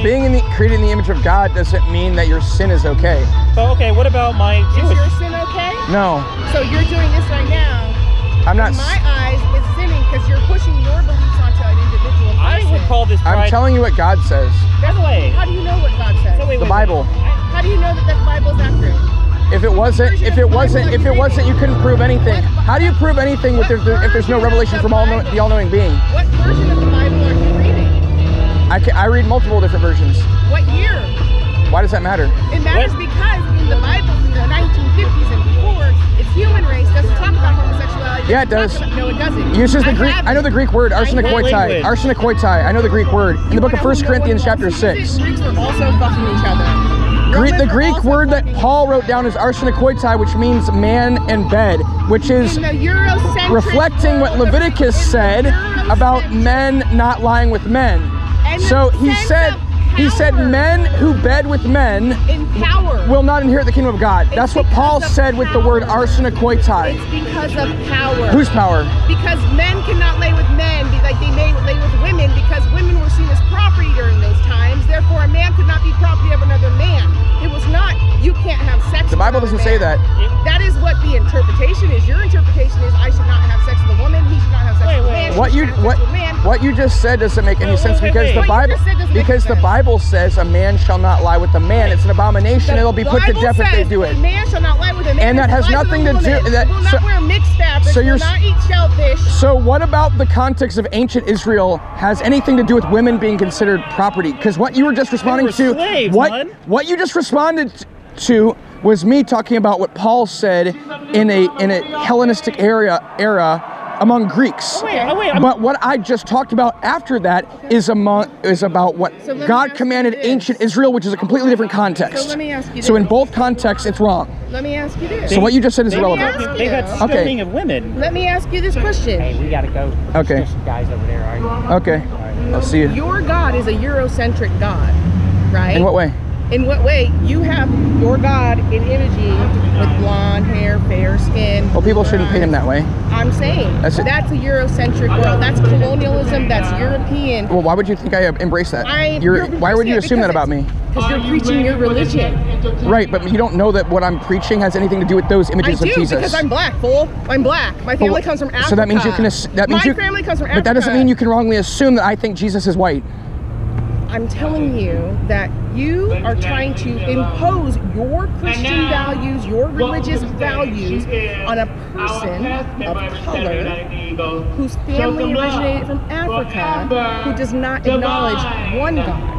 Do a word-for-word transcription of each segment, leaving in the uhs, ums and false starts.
being in the, created in the image of God doesn't mean that your sin is okay. So, okay, what about my Jewish? Is your sin okay? No. So you're doing this right now. I'm not. In my eyes, it's sinning because you're pushing your beliefs onto an individual person. I would call this pride. I'm telling you what God says. By the way. How do you know what God says? So wait, the wait, Bible. Wait. How do you know that the Bible is accurate? If it wasn't, if it wasn't, if it wasn't, you couldn't prove anything. How do you prove anything with if, there, if there's no revelation from all know, the all-knowing being? What version of the Bible are you reading? I can, I read multiple different versions. What year? Why does that matter? It matters what? Because in the Bible, in the nineteen fifties and before, its human race doesn't talk about homosexuality. Yeah, it does. About, no, it doesn't. Uses the I Greek. I know the Greek word arsenokoitai. Arsenokoitai. I know the Greek word in the book of First Corinthians chapter six. Greeks were also fucking each other. Greek, the Greek word that Paul wrote down is arsenokoitai, which means man and bed, which is reflecting what Leviticus said about men not lying with men. So he said, he said men who bed with men will not inherit the kingdom of God. That's what Paul said with the word arsenokoitai. It's because of power. Whose power? Because men cannot lay with men like they may lay with women, because women were seen as property during those times. Therefore, a man could not be property of another man. It was not, you can't have sex The Bible with doesn't man. say that. That is what the interpretation is. Your interpretation is I should not have sex with a woman, he should not have sex wait, with a wait, man. What you what what you just said doesn't make any wait, sense wait, because wait. the What Bible because the Bible says a man shall not lie with a man. It's an abomination. The It'll be put to Bible death if they says do it. A man shall not lie with a man. And that has nothing to do that will not so, wear mixed fabrics, so you're will not eat shellfish. So what about the context of ancient Israel has anything to do with women being considered property? Because what you were just responding were to slaves, what man. what you just responded to was me talking about what Paul said in a in a Hellenistic area era among Greeks. Oh, wait, oh, wait, but what I just talked about after that is among is about what So God commanded ancient Israel, which is a completely different context. So let me ask you So this. in both contexts, it's wrong. Let me ask you this. So what you just said is They- irrelevant. ask They've had you. Okay. stoning of women. Let me ask you this question. Hey, we gotta go. Okay. There's some guys over there, all right? Okay, I'll see you. Your God is a Eurocentric God, right? In what way? In what way? You have your God in imaging with blonde hair, fair skin. Well, people shouldn't paint him that way. I'm saying That's that's, it. a Eurocentric world. That's colonialism. That's European. Well, why would you think I embrace that? I, You're, why would you assume that about me? Because you're preaching your religion. Right, but you don't know that what I'm preaching has anything to do with those I images do of Jesus. because I'm black, fool. I'm black. My family Well, comes from Africa. So that means you can. ass- That means My you, family comes from But Africa. that doesn't mean you can wrongly assume that I think Jesus is white. I'm telling you that you are trying to impose your Christian values, your religious values on a person of color whose family originated from Africa who does not acknowledge one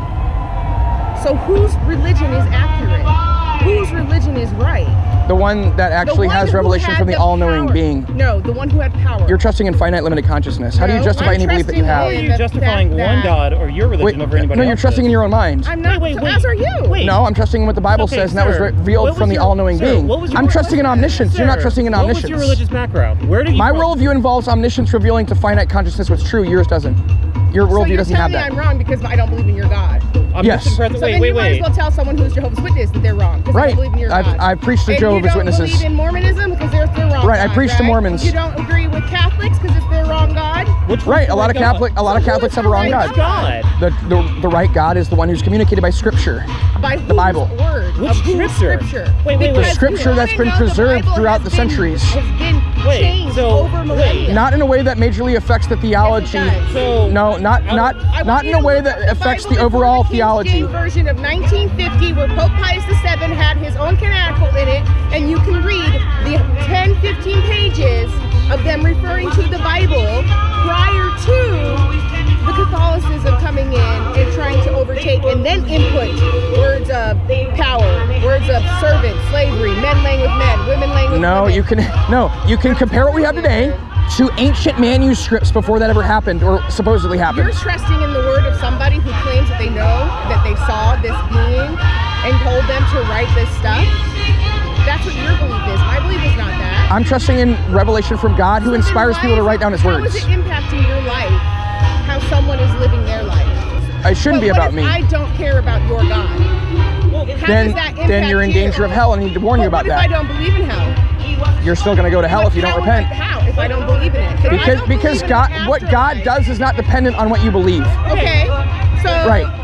God. So whose religion is accurate? Whose religion is right? The one that The actually one has who revelation had from the all-knowing power. being. No, the one who had power. You're trusting in finite limited consciousness. How do you No, justify I'm any belief that you trusting have? How are in you the justifying fact one that- God or your religion Wait, over anybody no, you're else's? trusting in your own mind. I'm not, Wait, wait, as wait. are you. Wait. No, I'm trusting in what the Bible Okay, says, and that was sir, revealed what from was the your- all-knowing sir, being. what was your- I'm trusting in omniscience. You're not Sir, trusting in what omniscience. was your religious background? Where did you My from? worldview involves omniscience revealing to finite consciousness what's true. Yours doesn't. Your So worldview you're doesn't have telling me that. I'm wrong because I don't believe in your God. I'm Yes. missing present- So Wait, then wait, you might wait. as well tell someone who's Jehovah's Witness that they're wrong. Because I Right. don't believe in your I've, God. I've preached to And Jehovah's you don't Witnesses. believe in Mormonism because they're the wrong Right, I God, preach to right? Mormons. You don't agree with Catholics because it's their wrong God. Which Right, one's a the lot of right God? Catholic, a lot of So who Catholics is have the a wrong right God. God. The, the the right God is the one who's communicated by Scripture. By The Bible. whose word? Which Of whose scripture? scripture? Wait, wait, wait. Because Scripture we that's wanna been know the preserved Bible throughout has the been- centuries. Has been Wait, changed so- over wait. millennia. Not in a way that majorly affects the theology. Yes, it does. So- No, not I- not I want not you in a to way look that up affects Bible the before overall the King theology. James version of nineteen fifty, where Pope Pius the seventh had his own canonical in it, and you can read the ten, fifteen pages of them referring to the Bible prior to the Catholicism coming in and trying to overtake and then input words of power, words of servant, slavery, men laying with men, women laying with No, women. you can no, you can compare what we have today to ancient manuscripts before that ever happened or supposedly You're happened. trusting in the word of somebody who claims that they know, that they saw this being and told them to write this stuff. That's what your belief is. My belief is not that. I'm trusting in revelation from God who So then inspires why people to is write it- down His How words. is it impacting your life? How someone is living their life? It shouldn't But be what about if me. I don't care about your God. How Then, does that then impact you're in you? danger of hell, and I need to warn you But about what if I that. don't believe in hell? You're still going to go to hell What- if you don't how would repent. I- How? If I don't believe in it? If I Because don't because believe in God, the what God afterlife- does is not dependent on what you believe. Okay, so Right.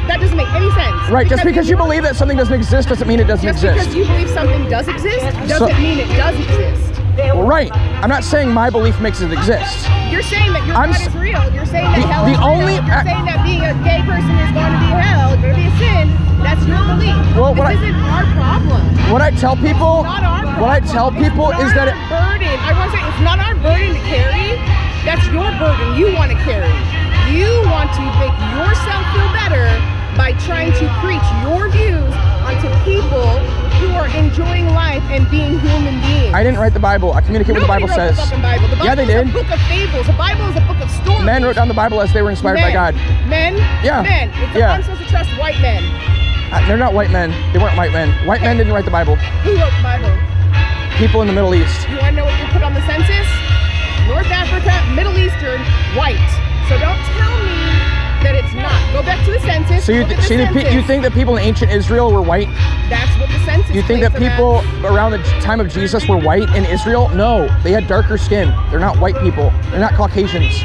that doesn't make any sense. Right, just because you believe that something doesn't exist doesn't mean it doesn't just exist. because you believe something does exist doesn't So- mean it does exist. Well, right. I'm not saying my belief makes it exist. You're saying that your I'm God s- is real. You're saying that The- hell the is real. only- You're I- saying that being a gay person is going to be hell, going to be a sin. That's your belief. Well, this what I- isn't our problem. What I tell people, Not our problem. what I tell people It's is not that it, our burden. I want to say it's not our burden to carry. That's your burden. You want to carry. You want to make yourself feel better by trying to preach your views onto people who are enjoying life and being human beings. I didn't write the Bible. I communicate what the Nobody Bible wrote says. The fucking Bible. The Bible Yeah, they is did. a book of fables. The Bible is a book of stories. Men wrote down the Bible as they were inspired men. by God. Men? Yeah. Men. It's Yeah. I'm supposed to trust white men. Uh, They're not white men. They weren't white men. White men didn't write the Bible. Who wrote the Bible? People in the Middle East. You want to know what you put on the census? North Africa, Middle Eastern, white. So don't tell me that it's not. Go back to the census. So you, look th- at the see, the pe- census. you think that people in ancient Israel were white? That's what the census You think plates that are people at. around the time of Jesus were white in Israel? No, they had darker skin. They're not white people. They're not Caucasians.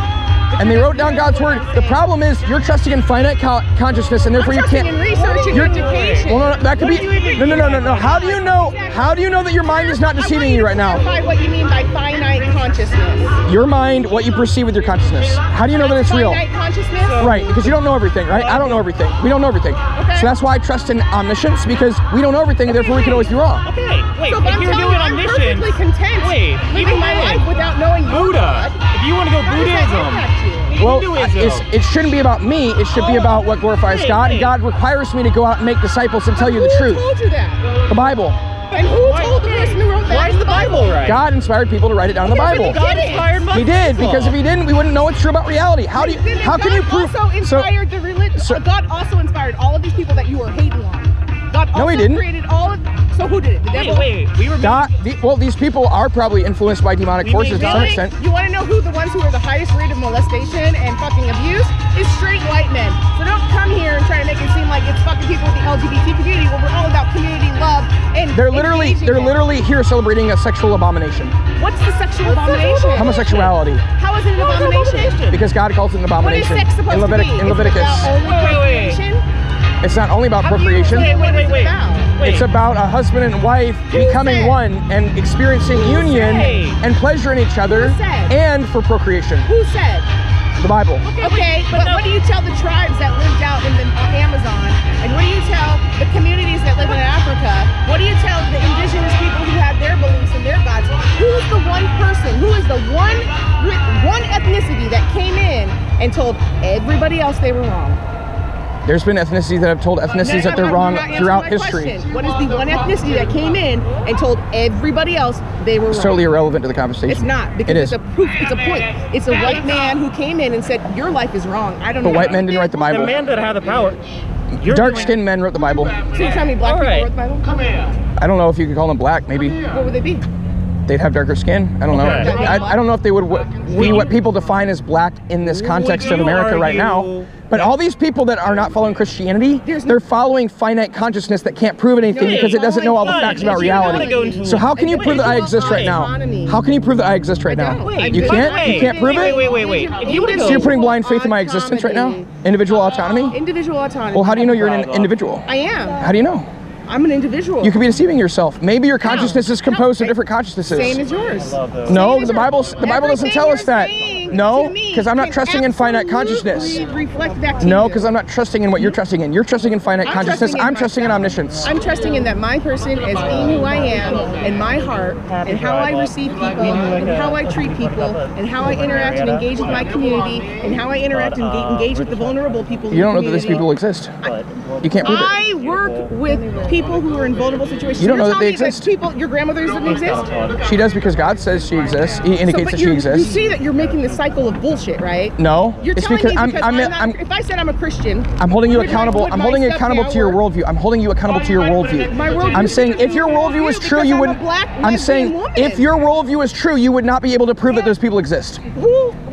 And they wrote down God's word. The problem is you're trusting in finite co- consciousness, and therefore I'm you trusting can't. in research and You're- education. Well, no, no, that could What be. do you even No, no, no, no, mean no. by How do you know? How do you know that your mind is not deceiving you right now? Clarify what you mean by finite consciousness. Your mind, what you perceive with your consciousness. How do you know that it's real? Finite consciousness? Right, because you don't know everything, right? I don't know everything. We don't know everything. Okay. So that's why I trust in omniscience, because we don't know everything, therefore we can always be wrong. Okay, wait, So if if I'm you're telling doing you, I'm omniscience, perfectly content wait, living even my then, life without knowing your Buddha, God. if you want to go How does that Buddhism, impact you? Well, Hinduism. it's, it shouldn't be about me. It should be Oh, about what glorifies wait, God. wait. And God requires me to go out and make disciples and tell you the Who truth. told you that? The Bible. And who Why- told the person who wrote that? Why is the Bible right? God inspired people to write it down in the Okay, but Bible. he God inspired most He did, people. because if he didn't, we wouldn't know what's true about reality. How do you? Then How can God you prove? also So, inspired the religion. so- God also inspired all of these people that you are hating on. God also No, he didn't. created all of. So who did it? The Wait, devil. wait, we were God, the, well, these people are probably influenced by demonic We forces made to some God- extent. You want to know who the ones who are the highest rate of molestation and fucking abuse is straight white men. So don't come here and try to make it seem like it's fucking people with the L G B T community where we're all about community love and They're literally, engaging they're in. literally here celebrating a sexual abomination, What's the sexual abomination? homosexuality, How is it an abomination? because God calls it an What is abomination sex supposed in, Levitic, to be? in Is it Leviticus. about only Wait, wait, wait. procreation? It's not only about How do you- procreation. Wait, wait, What wait, is it wait. about? Wait. It's about a husband and wife becoming said? one and experiencing union say? and pleasure in each other Who said? and for procreation. Who said? The Bible. Okay, but no- what do you tell the tribes that lived out in the uh, Amazon? And what do you tell the communities that live in Africa? What do you tell the indigenous people who have their beliefs and their gods? Who's the one person? Who is the one one ethnicity that came in and told everybody else they were wrong? There's been ethnicities that have told ethnicities that they're You're wrong not answering throughout my history. question. What is the one ethnicity that came in and told everybody else they were It's wrong? totally irrelevant to the conversation. It's not, because It it's is. a proof, it's a point. It's a white man who came in and said, your life is wrong. I don't know. But white men didn't write the The Bible. man that had the power. You're Dark-skinned men wrote the Bible. So you're telling me black All people right. wrote the Bible? Come here. I don't know if you could call them black. Maybe What would they be? they'd have darker skin. I don't know. Okay. I, I don't know if they would w- be what people define as black in this context of you America right now. argue But all these people that are not following Christianity, There's no- they're following finite consciousness that can't prove anything No, because it doesn't know all the fine. facts about If you wanna reality. go into- So how can you prove that I exist right now? Autonomy. How can you prove that I exist right I now? don't. Wait, You wait, can't? wait. You can't prove Wait, it? wait, wait, wait. If you wanna So go- you're putting blind faith in my existence right now? Individual autonomy? Individual autonomy. Well, how do you know you're an individual? I am. How do you know? I'm an individual. You could be deceiving yourself. Maybe your consciousness is composed No. of different consciousnesses. Same as yours. No, Same as the yours. Bible the Bible doesn't Everything tell us you're that. saying No, to me because I'm not can trusting in finite consciousness. absolutely reflect back to No, you. because I'm not trusting in what you're trusting in. You're trusting in finite I'm consciousness. trusting in I'm trusting in myself. omniscience. I'm trusting in that my person is being who I am and my heart and how I receive people and how I treat people and how I interact and engage with my community and how I interact and ga- engage with the vulnerable people. in You the don't know that these community. people exist. You can't prove it. I work with people who are in vulnerable situations. You don't You're know that telling they me exist. People, your grandmother doesn't exist. She does because God says she exists. He So, indicates but that she you're- exists. You see that you're making this cycle of bullshit, right? No, You're it's telling because me I'm because I'm I'm, not, I'm if I said I'm a Christian, I'm holding you would my- accountable. would I'm my holding you step accountable down to your work? worldview. I'm holding you accountable to your worldview. My worldview I'm is saying different if your than your worldview is worldview true, because you I'm would. a black I'm saying lesbian woman. if your worldview is true, you would not be able to prove that those people exist. Who?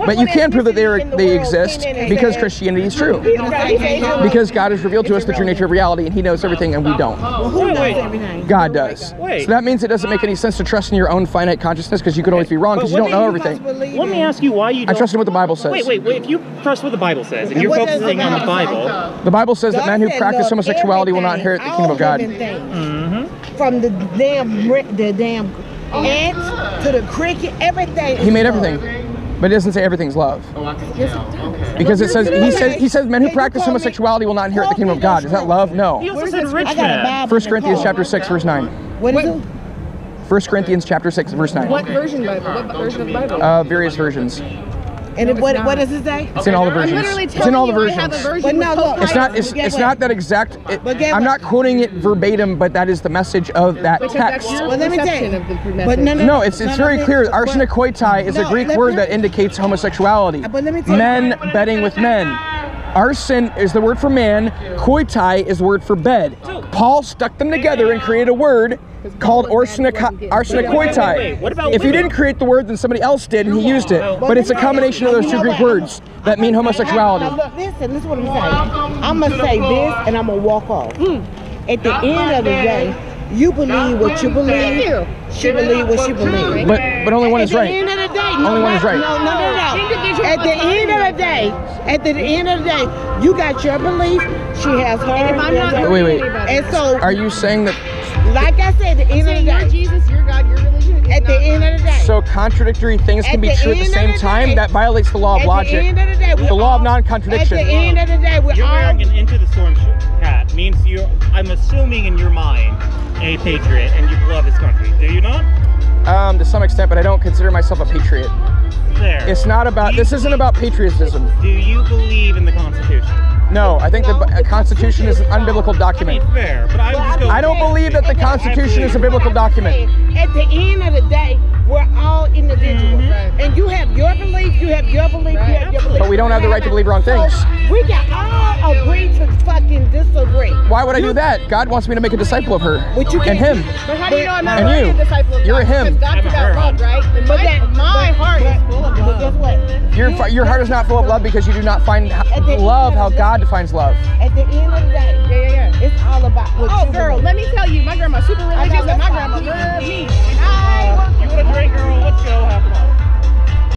But you can prove that they, are, they exist because Christianity is true. Because God has revealed to us the true nature of reality, and He knows everything, and we don't. Wait, wait. God does. Wait. So that means it doesn't make any sense to trust in your own finite consciousness, because you could always be wrong, because you don't know everything. Let me ask you why you I don't... trust in what the Bible says. Wait, wait, wait. If you trust what the Bible says, and you're focusing on the Bible... The Bible says that men who practice homosexuality will not inherit the kingdom of God. Mm-hmm. From the damn, the damn ants to the cricket, everything. He made everything. But it doesn't say everything's love. Because it says, he says, he says men who practice homosexuality will not inherit the kingdom of God. Is that love? No. He also said rich man. First Corinthians chapter six, verse nine. What is it? First Corinthians chapter six, verse nine. What version Bible? What version of the Bible? Uh, various versions. And it, what, what does it say? It's in all the versions. I'm literally It's telling in all the you I have a versions. version But no, with look, both It's not. titles. It's, Get it's what? not that exact. It, But get I'm what? not quoting it verbatim, but that is the message of that Because text. that's your Well, let me tell perception you. of the message. But no, no, No, it's it's no, very no, clear. but- Arsenicoitai is a No, Greek let word me- that indicates homosexuality. But let me tell you- Men bedding with men. Arsen is the word for man. Koitai is the word for bed. Paul stuck them together and created a word called arsenicoitai. Wait, what about If he women? didn't create the word, then somebody else did, and he used it. But it's a combination of those two Greek words that mean homosexuality. Now look, listen, this is what I'm saying. I'm going to say this and I'm going to walk off. At the end of the day, you believe what you believe. She believe what she believes. But but only one is At the right. end of the day, Only no, one is right. No, no, no, no. Individual At the end of the day, at the end of the day, you got your belief. She has her. And if I'm not Wait, hurting wait. anybody, And so, Are you saying that? like I said, at the end of saying the you're day, Jesus, your God, your religion. is at the not end mine. of the day, So contradictory things can At be the true at the end of same the time? day- That violates the law of at logic. the end of the day, we The law of all- non-contradiction. At the end of the day, we're You're all. wearing an Into the Storm hat means you're, I'm assuming in your mind, a patriot and you love this country. Do you not? Um, to some extent, but I don't consider myself a patriot. There. It's not about. Do This you isn't believe- about patriotism. Do you believe in the Constitution? No, I think the B- Constitution is an unbiblical document. Fair, but I would just go. I don't believe that the Constitution is a biblical document. At the end of the day, we're all individuals. And you have your belief, you have your belief, you have your belief. But we don't have the right to believe wrong things. So we can all agree to fucking disagree. Why would I do that? God wants me to make a disciple of her But you and can't- him. But how do you know I'm not And really you. a disciple of You're a God? him. Because God's about love, right? And But my, that- my but- heart but- is full of But love. guess what? Your fi- your heart is not full of love because you do not find h- love how God defines love. At the end of the day, Yeah, yeah, yeah. it's all about what Oh, you